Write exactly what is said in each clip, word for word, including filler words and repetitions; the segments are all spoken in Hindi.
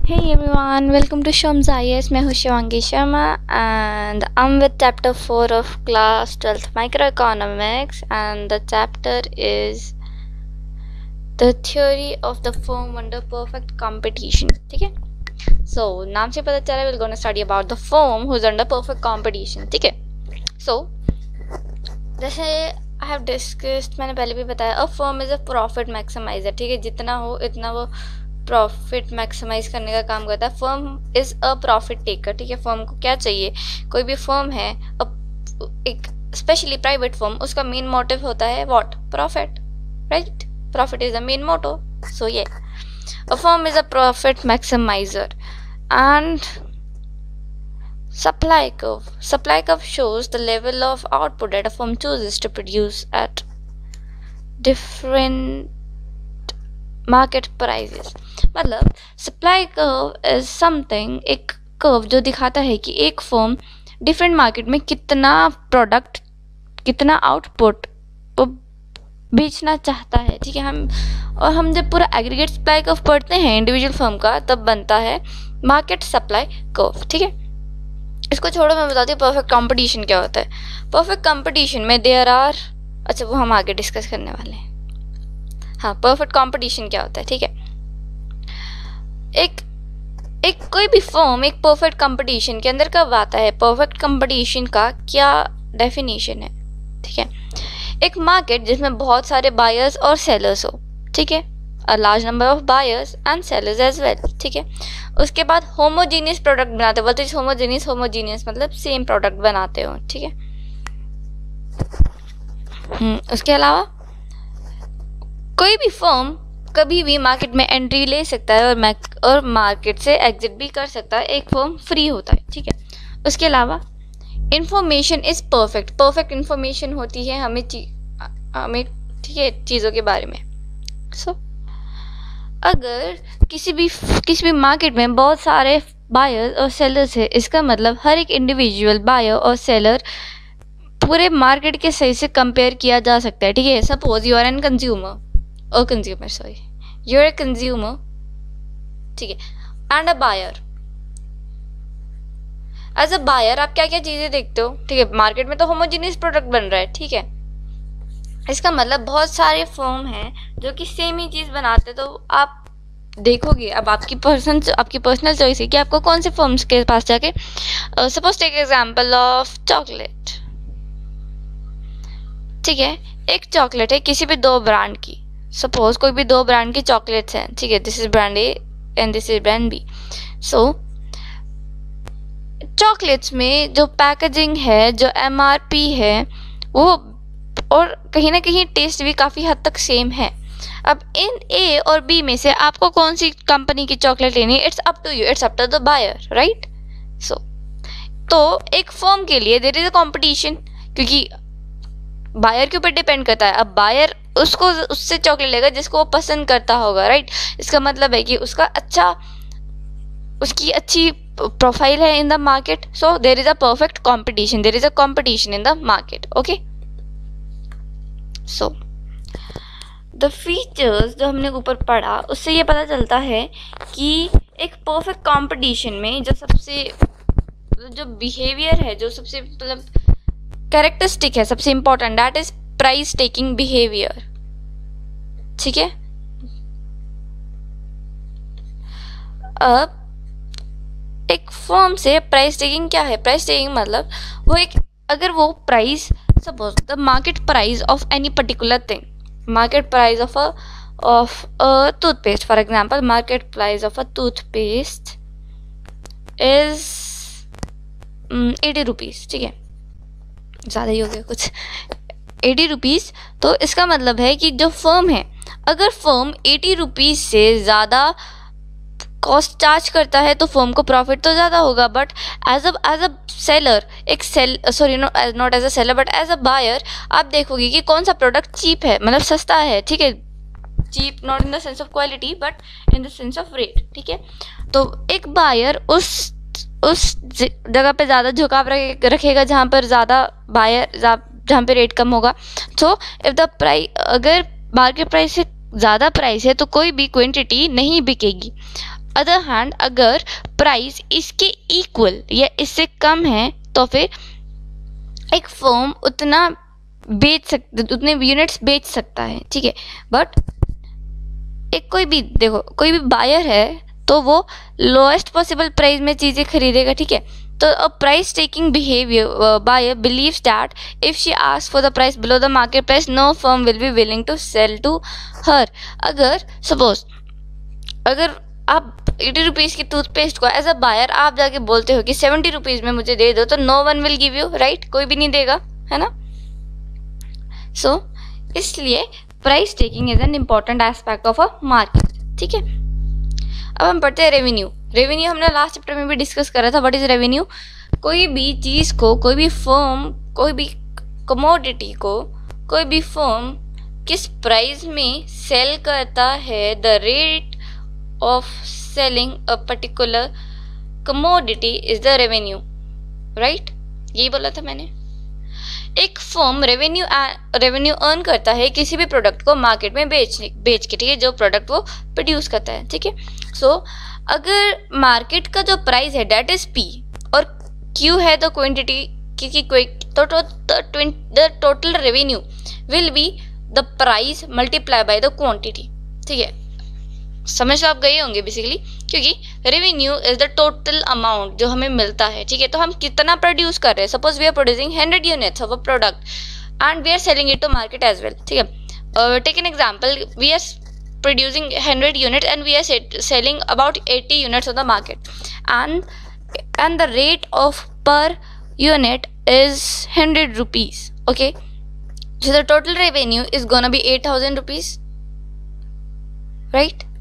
Hey everyone, welcome to Shams I A S. मैं हूँ Shivangi Sharma and I'm with chapter four of class twelfth microeconomics and the chapter is the theory of the firm under perfect competition. ठीक है, so नाम से पता चला we're gonna study about the firm who's under perfect competition. ठीक है, so जैसे I have discussed, मैंने पहले भी बताया, a firm is a profit maximizer. ठीक है, जितना हो इतना वो प्रॉफिट मैक्सिमाइज करने का काम करता है. Firm is a profit taker. ठीक है, फर्म को क्या चाहिए? कोई भी फर्म है, एक स्पेशली प्राइवेट फर्म, उसका मेन मोटिव होता है what? Profit, right? Profit is the main motto. So ये a firm is a profit maximiser. And supply curve. Supply curve shows the level of output that a firm chooses to produce at different market prices. मतलब सप्लाई कर्व इज समथिंग, एक कर्व जो दिखाता है कि एक फर्म डिफरेंट मार्केट में कितना प्रोडक्ट, कितना आउटपुट वो बेचना चाहता है. ठीक है, हम और हम जब पूरा एग्रीगेट सप्लाई कर्व पढ़ते हैं इंडिविजुअल फर्म का, तब बनता है मार्केट सप्लाई कर्व. ठीक है, इसको छोड़ो, मैं बताती हूँ परफेक्ट कंपटीशन क्या होता है. परफेक्ट कंपटीशन में देयर आर, अच्छा वो हम आगे डिस्कस करने वाले हैं. हाँ, परफेक्ट कंपटीशन क्या होता है? ठीक है, एक एक कोई भी फर्म एक परफेक्ट कंपटीशन के अंदर कब आता है? परफेक्ट कंपटीशन का क्या डेफिनेशन है? ठीक है, एक मार्केट जिसमें बहुत सारे बायर्स और सेलर्स हो. ठीक है, a large number of buyers and sellers as well. ठीक है, उसके बाद होमोजीनियस प्रोडक्ट बनाते हो. बोलते हैं होमोजीनियस, होमोजीनियस मतलब सेम प्रोडक्ट बनाते हो. ठीक है, हम्म उसके अलावा कोई भी फर्म कभी भी मार्केट में एंट्री ले सकता है और और मार्केट से एग्जिट भी कर सकता है. एक फर्म फ्री होता है. ठीक है, उसके अलावा information is perfect. Perfect information होती है हमें हमें ठीक है, चीज़ों के बारे में. सो so, अगर किसी भी किसी भी मार्केट में बहुत सारे बायर्स और सेलर्स है, इसका मतलब हर एक इंडिविजुअल बायर और सेलर पूरे मार्केट के सही से कंपेयर किया जा सकता है. ठीक है, suppose you are an consumer or consumer, sorry, you're a consumer. ठीक है, and a buyer. as a buyer आप क्या क्या चीज़ें देखते हो? ठीक है, मार्केट में तो होमोजीनियस प्रोडक्ट बन रहा है. ठीक है, इसका मतलब बहुत सारे फर्म हैं जो कि सेम ही चीज़ बनाते, तो आप देखोगे. अब आपकी पर्सन आपकी पर्सनल चॉइस है कि आपको कौन से फर्म्स के पास जाके. Suppose take example of chocolate. ठीक है, एक चॉकलेट है किसी भी दो ब्रांड की. सपोज कोई भी दो ब्रांड की चॉकलेट्स हैं. ठीक है, this is brand A and this is brand B. So chocolates में जो पैकेजिंग है, जो एमआरपी है, वो और कहीं ना कहीं टेस्ट भी काफ़ी हद तक सेम है. अब इन ए और बी में से आपको कौन सी कंपनी की चॉकलेट लेनी है? It's up to you, it's up to the buyer, right? So तो एक फर्म के लिए देयर इज अ कंपटीशन, क्योंकि बायर के ऊपर डिपेंड करता है. अब बायर उसको उससे चॉकलेट लेगा जिसको वो पसंद करता होगा, राइट? इसका मतलब है कि उसका अच्छा उसकी अच्छी प्रोफाइल है in the market. So there is a perfect competition, there is a competition in the market. Okay, so the features जो हमने ऊपर पढ़ा, उससे ये पता चलता है कि एक परफेक्ट कंपटीशन में जो सबसे जो बिहेवियर है, जो सबसे मतलब कैरेक्टरिस्टिक है, सबसे important, that is price taking behaviour. ठीक है, अब एक फर्म से प्राइस टेकिंग क्या है? प्राइस टेकिंग मतलब वो एक, अगर वो price, suppose the market price of any particular thing, market price of a of a toothpaste, for example market price of a toothpaste is eighty rupees. ठीक है, ज़्यादा ही हो गया कुछ, एटी रुपीज़. तो इसका मतलब है कि जो फर्म है, अगर फर्म एटी रुपीज़ से ज़्यादा कॉस्ट चार्ज करता है तो फर्म को प्रॉफिट तो ज़्यादा होगा. But as a as a seller, एक sell sorry not as a seller but as a buyer, आप देखोगे कि कौन सा प्रोडक्ट चीप है, मतलब सस्ता है. ठीक है, cheap not in the sense of quality but in the sense of rate. ठीक है, तो एक बायर उस उस जगह पे ज़्यादा झुकाव रखेगा जहाँ पर ज़्यादा बायर जहाँ पे रेट कम होगा. सो इफ़ द प्राइस, अगर मार्केट प्राइस से ज़्यादा प्राइस है तो कोई भी क्वांटिटी नहीं बिकेगी. अदर हैंड अगर प्राइस इसके इक्वल या इससे कम है तो फिर एक फर्म उतना बेच सकते उतने यूनिट्स बेच सकता है, ठीक है। बट एक कोई भी देखो कोई भी बायर है तो वो लोएस्ट पॉसिबल प्राइस में चीज़ें खरीदेगा, ठीक है। तो a price taking behaviour buyer believes that if she ask for the price below the market price no firm will be willing to sell to her. अगर सपोज अगर आप एटी रुपीज़ की टूथपेस्ट को एज अ बायर आप जाके बोलते हो कि सेवेंटी रुपीज़ में मुझे दे दो, तो no one will give you, right, कोई भी नहीं देगा, है ना। सो so, इसलिए price taking is an important aspect of a market, ठीक है। अब हम पढ़ते हैं रेवेन्यू। रेवेन्यू हमने लास्ट चैप्टर में भी डिस्कस करा था। What is revenue? कोई भी चीज़ को, कोई भी फर्म, कोई भी कमोडिटी को कोई भी फर्म किस प्राइस में सेल करता है, the rate of selling a particular commodity is the revenue, right, यही बोला था मैंने। एक फर्म रेवेन्यू रेवेन्यू अर्न करता है किसी भी प्रोडक्ट को मार्केट में बेचने बेच के, ठीक है, जो प्रोडक्ट वो प्रोड्यूस करता है, ठीक है। सो so, अगर मार्केट का जो प्राइस है डेट इज पी और क्यू है द क्वांटिटी, क्योंकि कोई तो the total revenue will be the price multiply by the quantity, ठीक है। समझ आप गए होंगे बेसिकली, क्योंकि revenue is the total amount जो हमें मिलता है, ठीक है। तो हम कितना प्रोड्यूस कर रहे हैं, suppose we are producing hundred units of a product and we are selling it to market as well, ठीक है। Take an example, we are producing hundred unit and we are selling about eighty units on the market and and the rate of per unit is hundred rupees, okay. So the total revenue is gonna be eight thousand rupees, right?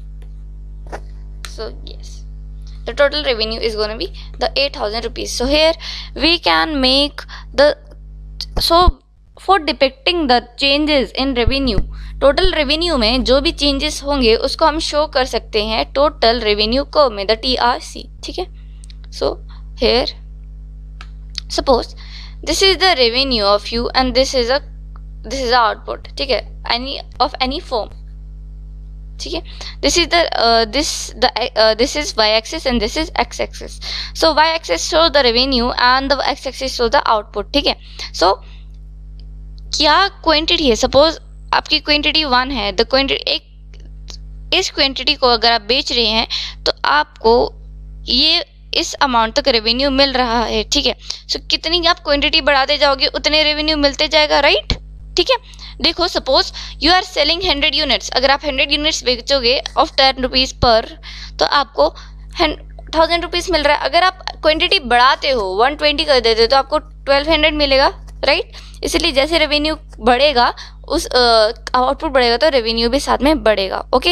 So yes, the total revenue is going to be the eight thousand rupees. So here we can make the, so for depicting the changes in revenue, total revenue में जो भी changes होंगे उसको हम show कर सकते हैं total revenue को में the T R C, ठीक है। So here suppose this is the revenue of you and this is a this is the output, ठीक है, any of any firm, ठीक है। This is the this the this is Y axis and this is X axis. So Y axis show the revenue and the X axis show the output, ठीक है। सो क्या क्वांटिटी है, सपोज आपकी क्वांटिटी वन है, द क्वांटिटी एक इस क्वांटिटी को अगर आप बेच रहे हैं तो आपको ये इस अमाउंट तक रेवेन्यू मिल रहा है, ठीक है। सो so, कितनी आप क्वांटिटी बढ़ाते जाओगे उतने रेवेन्यू मिलते जाएगा, राइट, ठीक है। देखो suppose you are selling hundred units, अगर आप हंड्रेड यूनिट्स बेचोगे ऑफ टेन रुपीज़ पर तो आपको थाउजेंड रुपीज़ मिल रहा है। अगर आप क्वांटिटी बढ़ाते हो वन ट्वेंटी कर देते हो तो आपको ट्वेल्व हंड्रेड मिलेगा, राइट। इसलिए जैसे रेवेन्यू बढ़ेगा उस आउटपुट uh, बढ़ेगा तो रेवेन्यू भी साथ में बढ़ेगा, ओके।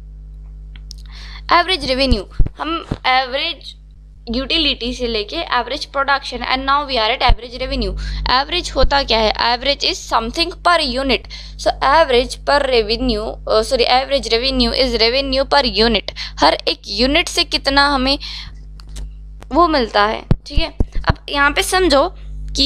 एवरेज रेवेन्यू, हम एवरेज यूटिलिटी से लेके average production and now we are at average revenue. Average होता क्या है, average is something per unit. So average per revenue sorry average revenue is revenue per unit, हर एक यूनिट से कितना हमें वो मिलता है, ठीक है। अब यहाँ पे समझो कि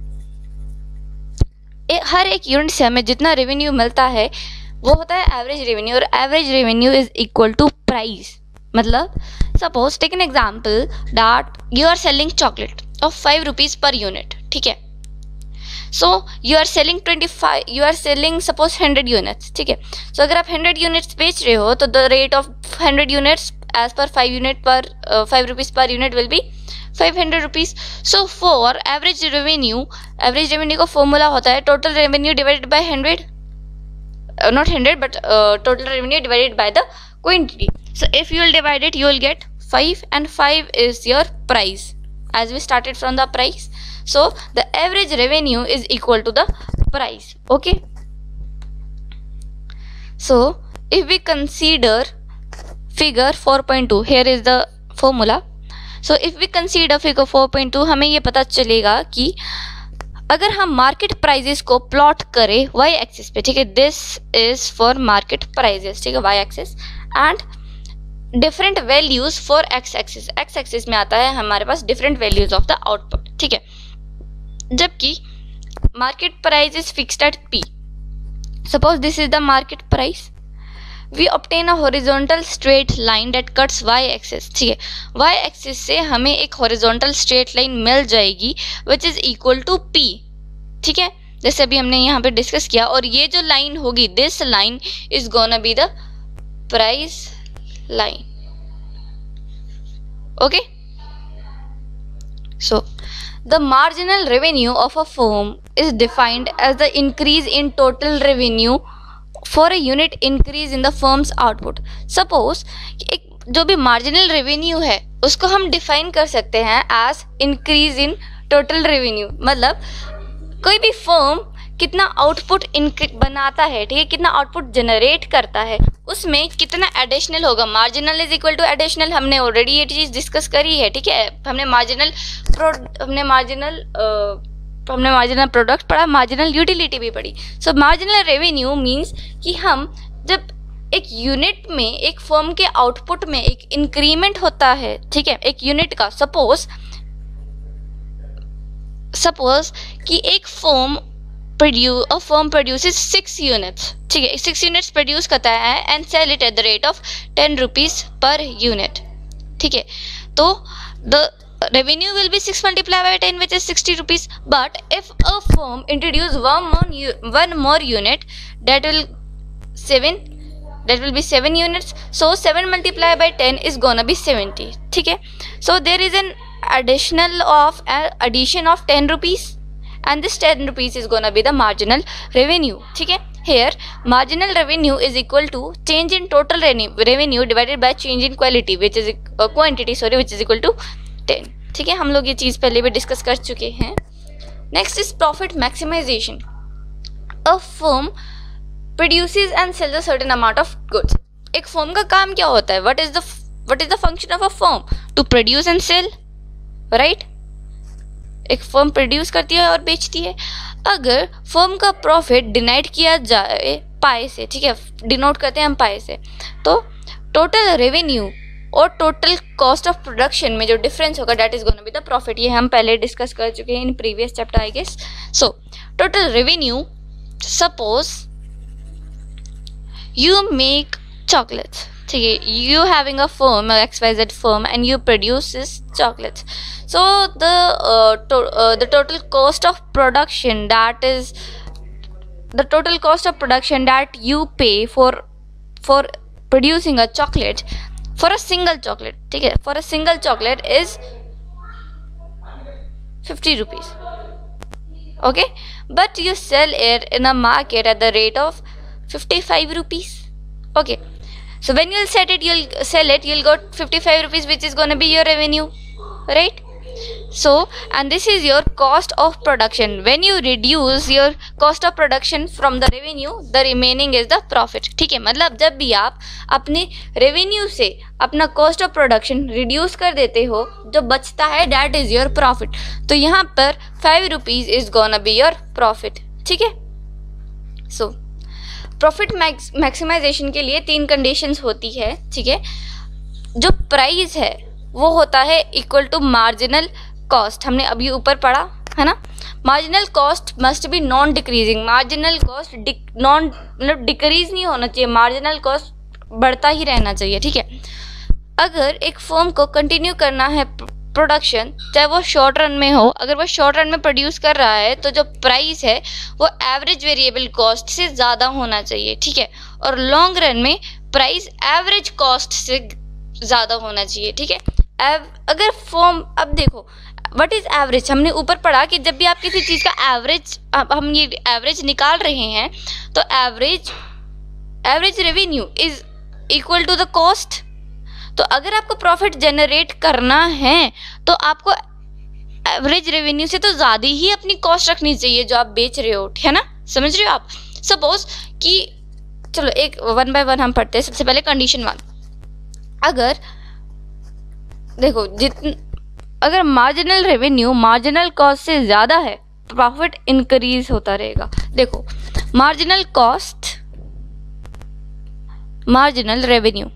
ए, हर एक यूनिट से हमें जितना रेवेन्यू मिलता है वो होता है एवरेज रेवेन्यू, और average revenue is equal to price. मतलब suppose take an example that you are selling chocolate of five rupees per unit, ठीक है। So you are selling twenty five you are selling suppose hundred units, ठीक है। सो अगर आप हंड्रेड यूनिट्स बेच रहे हो तो the rate of hundred units as per five unit per five rupees per unit will be five hundred rupees. So for average revenue, average revenue का फॉर्मूला होता है total revenue divided by hundred, not hundred but total revenue divided by the quantity. So if you will divide it, you will get five, and five is your price, as we started from the price. So the average revenue is equal to the price, okay. So if we consider figure four point two, here is the formula. So if we consider figure four point two, हमें ये पता चलेगा कि अगर हम मार्केट प्राइजेस को प्लॉट करें वाई एक्सिस पे, ठीक है, this is for market prices, ठीक है, Y axis, and different values for X axis. X axis में आता है हमारे पास different values of the output, ठीक है। जबकि market price is fixed at P, suppose this is the market price we obtain a horizontal straight line that cuts Y axis, ठीक है, वाई एक्सिस से हमें एक हॉरिजॉन्टल स्ट्रेट लाइन मिल जाएगी which is equal to P, ठीक है, जैसे अभी हमने यहाँ पे डिस्कस किया। और ये जो लाइन होगी, this line is gonna be the price line, okay. So the marginal revenue of a firm is defined as the increase in total revenue for a unit increase in the firm's output. Suppose एक जो भी marginal revenue है उसको हम define कर सकते हैं as increase in total revenue, मतलब कोई भी firm कितना आउटपुट बनाता है, ठीक है, कितना आउटपुट जनरेट करता है, उसमें कितना एडिशनल होगा। Marginal is equal to additional, हमने ऑलरेडी ये चीज़ डिस्कस करी है, ठीक है, हमने मार्जिनल हमने मार्जिनल हमने मार्जिनल प्रोडक्ट पढ़ा, मार्जिनल यूटिलिटी भी पढ़ी। सो मार्जिनल रेवेन्यू मीन्स कि हम जब एक यूनिट में, एक फर्म के आउटपुट में एक इंक्रीमेंट होता है, ठीक है, एक यूनिट का, सपोज सपोज कि एक firm produce a firm produces six units, ठीक है, सिक्स यूनिट्स प्रोड्यूस करता है and sell it at the rate of ten rupees per unit, ठीक है, तो the revenue will be six multiplied by ten, which is sixty rupees. But if a firm introduce one more one more unit, that will seven that will be seven units, so seven multiplied by ten is gonna be seventy, ठीक है। So there is an additional of uh, addition of ten rupees, and this ten rupees is gonna be the marginal revenue, ठीक है। Here marginal revenue is equal to change in total revenue divided by change in quality, which is uh, quantity sorry which is equal to ten, ठीक है, हम लोग ये चीज़ पहले भी डिस्कस कर चुके हैं। Next is profit maximization. A firm produces and sells a certain amount of goods. एक फर्म का काम क्या होता है? What is the what is the function of a firm? To produce and sell, right. एक फर्म प्रोड्यूस करती है और बेचती है। अगर फर्म का प्रॉफिट डिनाइड किया जाए पाई से, ठीक है, डिनोट करते हैं हम पाई से, तो टोटल रेवेन्यू और टोटल कॉस्ट ऑफ प्रोडक्शन में जो डिफरेंस होगा that is gonna be the profit. ये हम पहले डिस्कस कर चुके हैं in previous chapter I guess. So total revenue, suppose you make chocolates, ठीक है, you having a firm X Y Z firm and you produce this chocolates, so the the total cost of production that is the total cost of production that you pay for for producing a chocolate for a single chocolate, ठीक है, for a single chocolate is fifty rupees, okay, but you sell it in a market at the rate of fifty-five rupees, okay, so when you'll set it you'll sell it you'll got fifty-five rupees, which is going to be your revenue, right? So and this is your cost of production. When you reduce your cost of production from the revenue, the remaining is the profit, ठीक है, मतलब जब भी आप अपने रेवेन्यू से अपना कॉस्ट ऑफ प्रोडक्शन रिड्यूस कर देते हो, जो बचता है दैट इज योर प्रॉफिट। तो यहाँ पर five rupees is gonna be your profit, ठीक है। सो प्रॉफिट मैक्सिमाइजेशन के लिए तीन कंडीशंस होती है, ठीक है। जो प्राइस है वो होता है इक्वल टू मार्जिनल कॉस्ट, हमने अभी ऊपर पढ़ा है ना। Marginal cost must be non decreasing, marginal cost non मतलब डिक्रीज नहीं होना चाहिए, मार्जिनल कॉस्ट बढ़ता ही रहना चाहिए, ठीक है। अगर एक फर्म को कंटिन्यू करना है प्रोडक्शन, चाहे वो शॉर्ट रन में हो, अगर वो शॉर्ट रन में प्रोड्यूस कर रहा है तो जो प्राइस है वो एवरेज वेरिएबल कॉस्ट से ज़्यादा होना चाहिए, ठीक है, और लॉन्ग रन में प्राइस एवरेज कॉस्ट से ज़्यादा होना चाहिए, ठीक है। अगर फर्म, अब देखो व्हाट इज एवरेज, हमने ऊपर पढ़ा कि जब भी आप किसी चीज़ का एवरेज, हम ये एवरेज निकाल रहे हैं, तो average average revenue is equal to the cost. तो अगर आपको प्रॉफिट जनरेट करना है तो आपको एवरेज रेवेन्यू से तो ज़्यादा ही अपनी कॉस्ट रखनी चाहिए जो आप बेच रहे हो, है ना, समझ रहे हो आप। सपोज कि चलो एक वन बाय वन हम पढ़ते हैं। सबसे पहले कंडीशन वन, अगर देखो जितन अगर मार्जिनल रेवेन्यू मार्जिनल कॉस्ट से ज़्यादा है, प्रॉफिट इंक्रीज होता रहेगा। देखो मार्जिनल कॉस्ट मार्जिनल रेवेन्यू,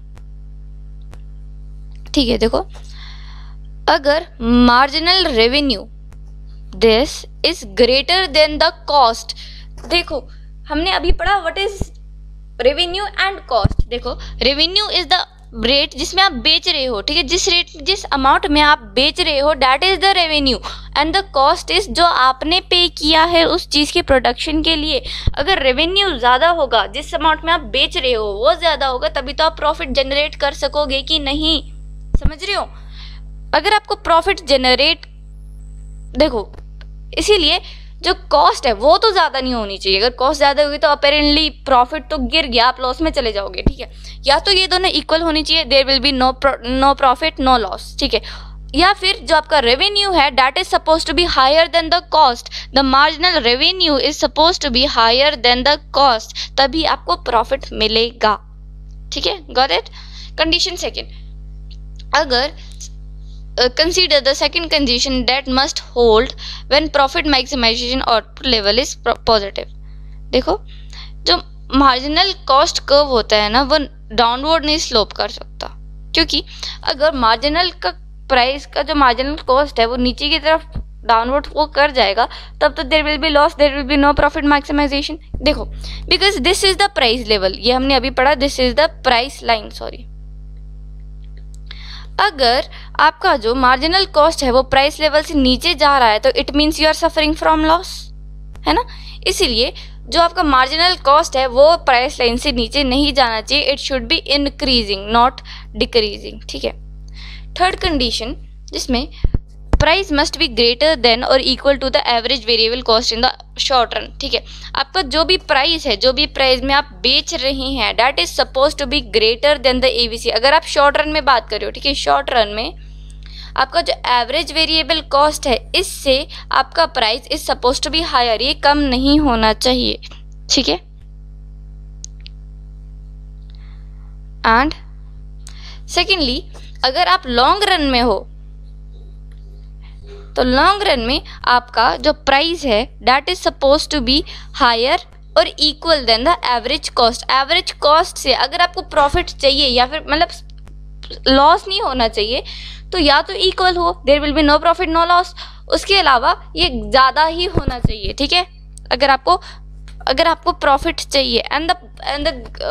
ठीक है, देखो अगर marginal revenue this is greater than the cost, देखो हमने अभी पढ़ा what is revenue and cost, देखो रेवेन्यू इज द रेट जिसमें आप बेच रहे हो, ठीक है, जिस रेट जिस अमाउंट में आप बेच रहे हो that is the revenue, and the cost is जो आपने पे किया है उस चीज़ के प्रोडक्शन के लिए। अगर रेवेन्यू ज़्यादा होगा, जिस अमाउंट में आप बेच रहे हो वो ज़्यादा होगा, तभी तो आप प्रॉफिट जनरेट कर सकोगे कि नहीं, समझ रहे हो। अगर आपको प्रॉफिट जनरेट, देखो इसीलिए जो कॉस्ट है वो तो ज़्यादा नहीं होनी चाहिए। अगर कॉस्ट ज़्यादा होगी तो अपेरेंटली प्रॉफिट तो गिर गया, आप लॉस में चले जाओगे, ठीक है। या तो ये दोनों इक्वल होनी चाहिए, there will be no no profit no loss, ठीक है। या फिर जो आपका रेवेन्यू है that is suppose to be higher than the cost, the marginal revenue is suppose to be higher than the cost, तभी आपको प्रॉफिट मिलेगा, ठीक है, गॉट इट। कंडीशन सेकेंड, अगर Uh, consider the second condition that must hold when profit maximization output level is positive। देखो जो मार्जिनल कॉस्ट कर्व होता है ना वो डाउनवर्ड नहीं स्लोप कर सकता, क्योंकि अगर मार्जिनल का प्राइस का जो मार्जिनल कॉस्ट है वो नीचे की तरफ डाउनवर्ड वो कर जाएगा तब तो there will be loss, there will be no profit maximization. देखो because this is the price level, ये हमने अभी पढ़ा, this is the price line, sorry. अगर आपका जो मार्जिनल कॉस्ट है वो प्राइस लेवल से नीचे जा रहा है तो it means you are suffering from loss, है ना। इसीलिए जो आपका मार्जिनल कॉस्ट है वो प्राइस लाइन से नीचे नहीं जाना चाहिए, it should be increasing not decreasing, ठीक है। थर्ड कंडीशन जिसमें price must be greater than और equal to the average variable cost in the short run, ठीक है। आपका जो भी प्राइस है, जो भी प्राइस में आप बेच रहे हैं that is suppose to be greater than the AVC. अगर आप शॉर्ट रन में बात कर रहे हो, ठीक है, शॉर्ट रन में आपका जो एवरेज वेरिएबल कॉस्ट है इससे आपका price is suppose to be higher, ये कम नहीं होना चाहिए, ठीक है। एंड सेकेंडली अगर आप लॉन्ग रन में हो तो लॉन्ग रन में आपका जो प्राइस है that is suppose to be higher और equal than the average cost. Average cost से अगर आपको प्रॉफिट चाहिए या फिर मतलब लॉस नहीं होना चाहिए तो या तो इक्वल हो, there will be no profit no loss, उसके अलावा ये ज़्यादा ही होना चाहिए, ठीक है। अगर आपको अगर आपको प्रॉफिट चाहिए and the and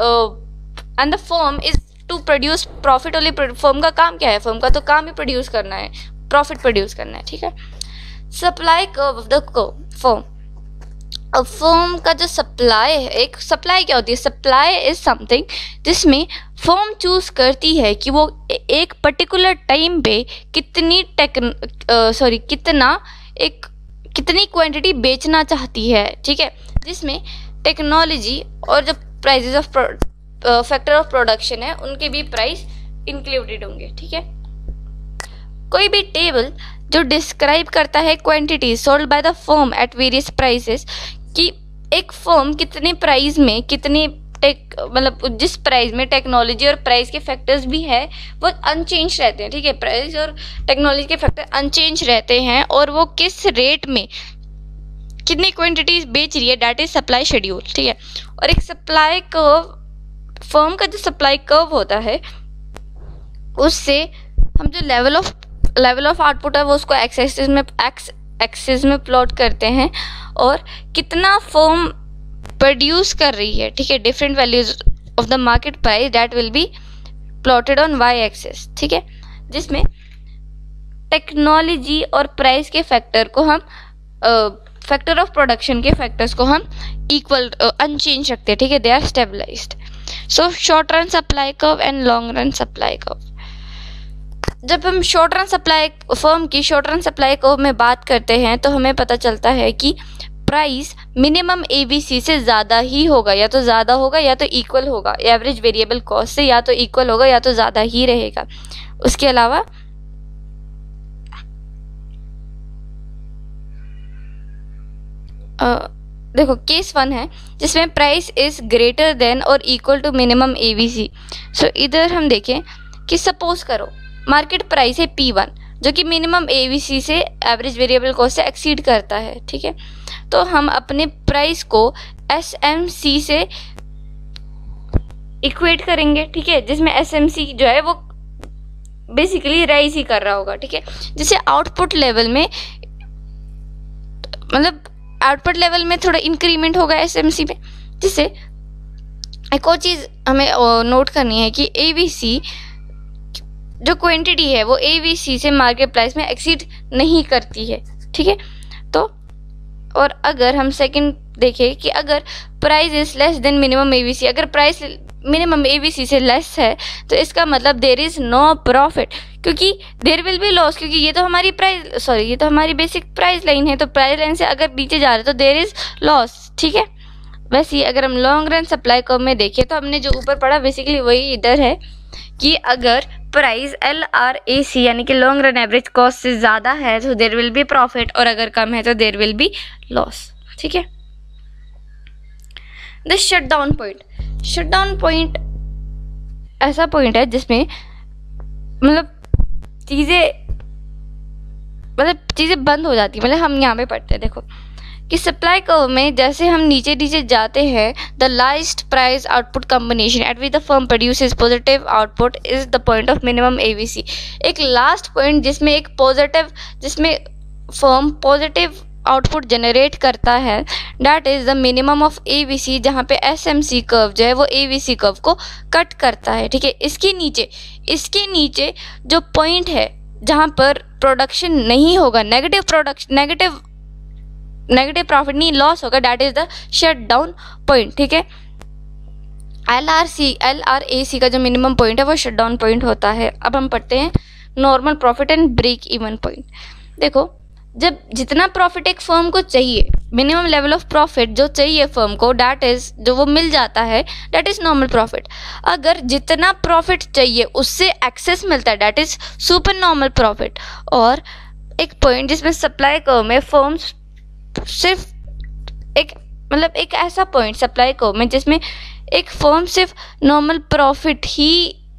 the and the firm is to produce profit only. Firm का काम क्या है? फर्म का तो काम ही प्रोड्यूस करना है, प्रॉफिट प्रोड्यूस करना है, ठीक है। Supply curve of the firm, अब फर्म का जो सप्लाई है, एक सप्लाई क्या होती है? सप्लाई इज समथिंग जिसमें फर्म चूज करती है कि वो एक पर्टिकुलर टाइम पे कितनी टेक सॉरी कितना एक कितनी क्वांटिटी बेचना चाहती है, ठीक है, जिसमें टेक्नोलॉजी और जो prices of factor of production है उनके भी प्राइस इंक्लूडेड होंगे, ठीक है। कोई भी टेबल जो डिस्क्राइब करता है quantity sold by the firm at various prices, कि एक फर्म कितने प्राइस में कितने टेक मतलब जिस प्राइस में टेक्नोलॉजी और प्राइस के फैक्टर्स भी है वो अनचेंज रहते हैं, ठीक है। प्राइस और टेक्नोलॉजी के फैक्टर अनचेंज रहते हैं और वो किस रेट में कितनी क्वांटिटीज बेच रही है दैट इज सप्लाई शेड्यूल, ठीक है। और एक सप्लाई कर्व, फर्म का जो सप्लाई कर्व होता है उससे हम जो level of level of output है वो उसको एक्स एक्सिस में एक्स एक्सिस में प्लॉट करते हैं और कितना फर्म प्रोड्यूस कर रही है, ठीक है, different values of the market price that will be plotted on Y axis, ठीक है, जिसमें टेक्नोलॉजी और प्राइस के फैक्टर को हम फैक्टर ऑफ प्रोडक्शन के फैक्टर्स को हम इक्वल अनचेंज रखते हैं, ठीक है, they are stabilized. So short run supply curve and long run supply curve. जब हम शॉर्ट रन सप्लाई फर्म की शॉर्ट रन सप्लाई कर्व में बात करते हैं तो हमें पता चलता है कि प्राइस मिनिमम एवीसी से ज़्यादा ही होगा, या तो ज़्यादा होगा या तो इक्वल होगा, एवरेज वेरिएबल कॉस्ट से या तो इक्वल होगा या तो ज़्यादा ही रहेगा। उसके अलावा आ, देखो केस वन है जिसमें प्राइस इज ग्रेटर देन और equal to minimum AVC. So इधर हम देखें कि सपोज करो मार्केट प्राइस है पी वन जो कि मिनिमम एवीसी से एवरेज वेरिएबल कॉस्ट से एक्सीड करता है, ठीक है। तो हम अपने प्राइस को एसएमसी से इक्वेट करेंगे, ठीक है, जिसमें एसएमसी जो है वो बेसिकली राइज ही कर रहा होगा, ठीक है, जिससे आउटपुट लेवल में मतलब आउटपुट लेवल में थोड़ा इंक्रीमेंट होगा एसएमसी में, जिससे एक और चीज़ हमें नोट करनी है कि ए बी सी जो क्वांटिटी है वो ए बी सी से मार्केट प्राइस में एक्सीड नहीं करती है, ठीक है। तो और अगर हम सेकंड देखें कि अगर price is less than minimum A B C, अगर price minimum A B C से लेस है तो इसका मतलब देर इज़ नो प्रॉफिट, क्योंकि देर विल बी लॉस, क्योंकि ये तो हमारी प्राइस सॉरी ये तो हमारी बेसिक प्राइस लाइन है, तो प्राइस लाइन से अगर नीचे जा रहे तो देर इज़ लॉस, ठीक है। वैसे ही अगर हम लॉन्ग रन सप्लाई कर्व में देखें तो हमने जो ऊपर पढ़ा बेसिकली वही इधर है कि अगर price L R A C यानी कि लॉन्ग रन एवरेज कॉस्ट से ज़्यादा है तो देर विल बी प्रॉफिट, और अगर कम है तो देर विल बी लॉस, ठीक है। The shut down point, shut down point ऐसा पॉइंट है जिसमें मतलब चीज़ें मतलब चीज़ें बंद हो जाती है। मतलब हम यहाँ पे पढ़ते हैं देखो कि सप्लाई कर्व में जैसे हम नीचे नीचे जाते हैं, the last price output combination at which the firm produces positive output is the point of minimum A B C. एक लास्ट पॉइंट जिसमें एक पॉजिटिव जिसमें फर्म पॉजिटिव आउटपुट जनरेट करता है, that is the minimum of A B C, जहाँ पे एस एम सी कर्व जो है वो ए बी सी कर्व को कट करता है, ठीक है। इसके नीचे इसके नीचे जो पॉइंट है जहाँ पर प्रोडक्शन नहीं होगा, negative production negative negative profit नहीं लॉस होगा, that is the shut down point, ठीक है। L R C L R A C का जो मिनिमम पॉइंट है वो शट डाउन पॉइंट होता है। अब हम पढ़ते हैं normal profit and break even point. देखो जब जितना प्रॉफिट एक फर्म को चाहिए, मिनिमम लेवल ऑफ प्रॉफिट जो चाहिए फर्म को, डैट इज जो वो मिल जाता है, डैट इज नॉर्मल प्रॉफिट। अगर जितना प्रॉफिट चाहिए उससे एक्सेस मिलता है, that is super normal profit. और एक पॉइंट जिसमें सप्लाई कर्व में फर्म्स सिर्फ एक मतलब एक ऐसा पॉइंट सप्लाई कर्व में जिसमें एक फर्म सिर्फ नॉर्मल प्रॉफिट ही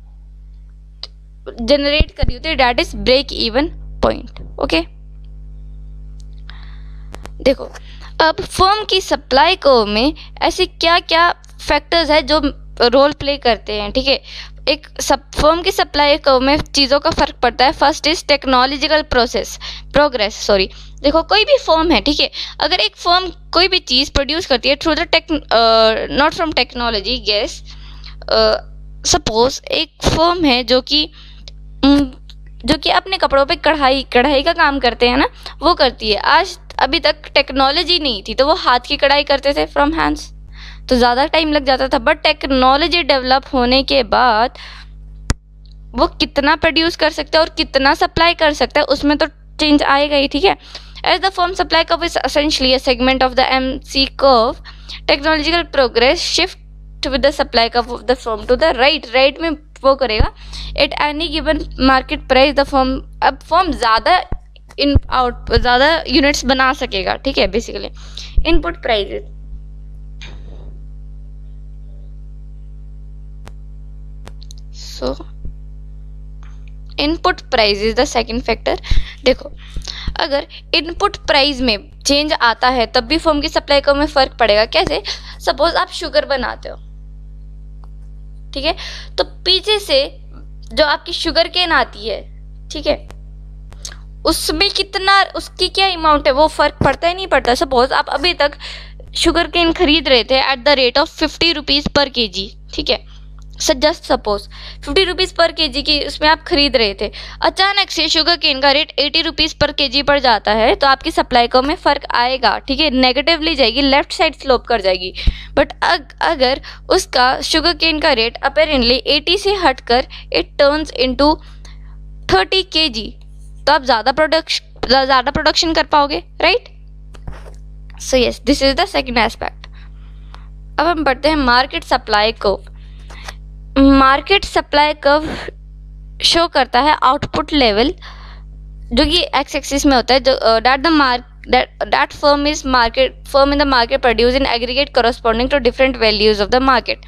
जनरेट कर रही होती है, that is break even point, okay. देखो अब फर्म की सप्लाई कर्व में ऐसे क्या क्या फैक्टर्स है जो रोल प्ले करते हैं, ठीक है। एक सब फर्म की सप्लाई कर्व में चीज़ों का फर्क पड़ता है। First is technological process progress sorry देखो कोई भी फर्म है, ठीक है, अगर एक फर्म कोई भी चीज़ प्रोड्यूस करती है through the tech not from technology guess, suppose एक फर्म है जो कि जो कि अपने कपड़ों पे कढ़ाई कढ़ाई का काम करते हैं ना, वो करती है। आज अभी तक टेक्नोलॉजी नहीं थी तो वो हाथ की कढ़ाई करते थे फ्रॉम हैंड्स, तो ज़्यादा टाइम लग जाता था। बट टेक्नोलॉजी डेवलप होने के बाद वो कितना प्रोड्यूस कर सकता है और कितना सप्लाई कर सकता है उसमें तो चेंज आएगा ही, ठीक है। As the firm supply curve is essentially a segment of the M C curve, technological progress shift with the supply curve of the firm to the right right में वो करेगा। At any given market price the firm, अब फर्म ज़्यादा इन आउट ज़्यादा यूनिट्स बना सकेगा, ठीक है। Basically input prices, so input price is the second factor. देखो अगर इनपुट प्राइस में चेंज आता है तब भी फर्म की सप्लाई कर्व में फर्क पड़ेगा। कैसे? सपोज आप शुगर बनाते हो, ठीक है, तो पीछे से जो आपकी शुगर केन आती है, ठीक है, उसमें कितना उसकी क्या अमाउंट है वो फर्क पड़ता है नहीं पड़ता। सपोज आप अभी तक शुगर केन खरीद रहे थे at the rate of fifty rupees per K जी, ठीक है, just suppose fifty rupees per K जी की उसमें आप खरीद रहे थे, अचानक से शुगर केन का rate eighty rupees per K जी पड़ जाता है तो आपकी सप्लाई कर्व में फ़र्क आएगा, ठीक है, नेगेटिवली जाएगी, लेफ्ट साइड स्लोप कर जाएगी। बट अग, अगर उसका शुगर केन का रेट अपेरेंटली एटी से हटकर इट टर्न्स इनटू थर्टी के जी, तो आप ज़्यादा प्रोडक्शन ज़्यादा प्रोडक्शन कर पाओगे, right. So yes, this is the second aspect. अब हम बढ़ते हैं market supply curve. Market supply curve show करता है आउटपुट लेवल जो कि एक्स एक्सिस में होता है, जो that the mark that firm is market firm in the market produce in aggregate corresponding to different values of the market.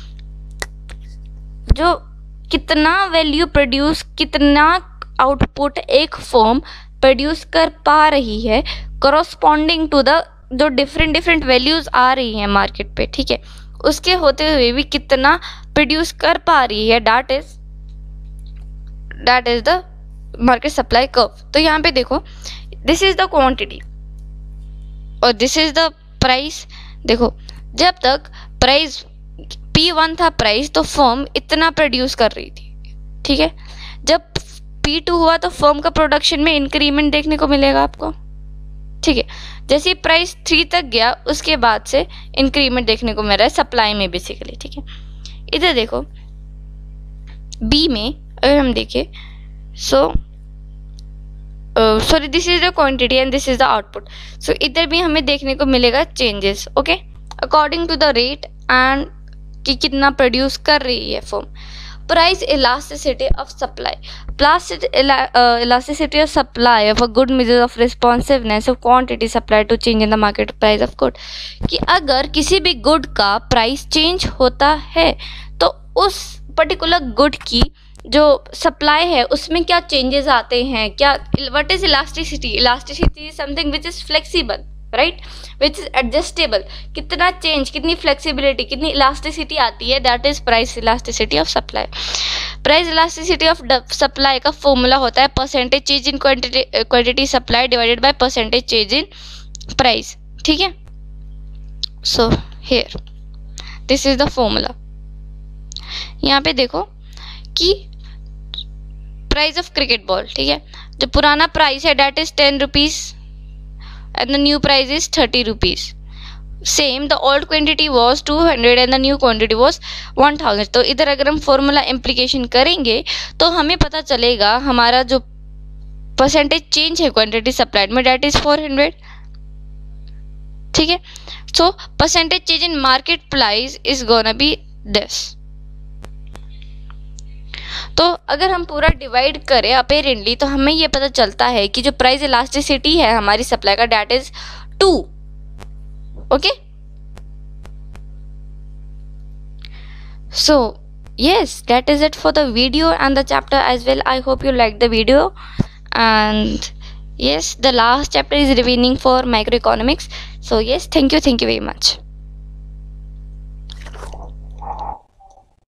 जो कितना वैल्यू प्रोड्यूस कितना आउटपुट एक फर्म प्रोड्यूस कर पा रही है कॉरस्पॉन्डिंग टू द जो डिफरेंट डिफरेंट वैल्यूज आ रही हैं मार्केट पे, ठीक है, उसके होते हुए भी कितना प्रोड्यूस कर पा रही है, that is that is the market supply curve. तो यहाँ पे देखो दिस इज द क्वांटिटी और दिस इज द प्राइस। देखो जब तक प्राइस पी वन था प्राइस, तो फर्म इतना प्रोड्यूस कर रही थी, ठीक है। जब पी टू हुआ तो फर्म का प्रोडक्शन में इंक्रीमेंट देखने को मिलेगा आपको, ठीक है। जैसे ही प्राइस थ्री तक गया उसके बाद से इंक्रीमेंट देखने को मिल रहा है सप्लाई में बेसिकली, ठीक है। इधर देखो बी में अगर हम देखें, so sorry this is the quantity and this is the output, so इधर भी हमें देखने को मिलेगा changes, okay, according to the rate and कि कितना प्रोड्यूस कर रही है firm. Price elasticity of supply, elasticity of supply of a good measure of responsiveness of quantity supply to change in the market price of good, कि अगर किसी भी गुड का प्राइस चेंज होता है तो उस पर्टिकुलर गुड की जो सप्लाई है उसमें क्या चेंजेस आते हैं, क्या, what is elasticity? Elasticity is something which is flexible, right, which is adjustable. कितना चेंज, कितनी फ्लेक्सिबिलिटी, कितनी इलास्टिसिटी आती है, that is price elasticity of supply. Price elasticity of supply का फॉर्मूला होता है percentage change in quantity quantity supply divided by percentage change in price, ठीक है। So here this is the formula. यहाँ पे देखो कि प्राइस ऑफ क्रिकेट बॉल, ठीक है, जो पुराना प्राइस है that is ten rupees and the new price is thirty rupees. Same, the old quantity was two hundred and the new quantity was one thousand. तो इधर अगर हम फॉर्मूला इम्प्लीकेशन करेंगे तो हमें पता चलेगा हमारा जो परसेंटेज चेंज है क्वांटिटी सप्लाइड में डेट इज फोर हंड्रेड, ठीक है। So percentage change in market price is gonna be this. तो अगर हम पूरा डिवाइड करें अपेरेंटली तो हमें ये पता चलता है कि जो प्राइस इलास्टिसिटी है हमारी सप्लाई का that is two, okay. So yes, that is it for the video and the chapter as well. I hope you liked the video, and yes, the last chapter is remaining for microeconomics. So yes, thank you thank you very much.